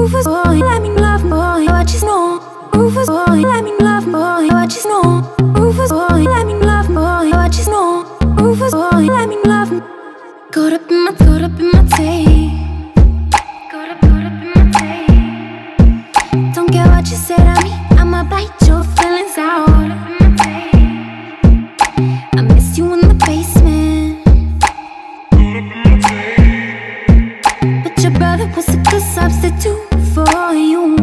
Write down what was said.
Rufus boy, let me love boy, what you know. Rufus boy, let me love boy, what you know. Rufus boy, let me love boy, what you know. Rufus boy, let me love. Caught up in my tape. Caught up in my tape. Don't care what you say to me, I'ma bite your feelings out. I miss you in the basement. But your brother was a good substitute for you.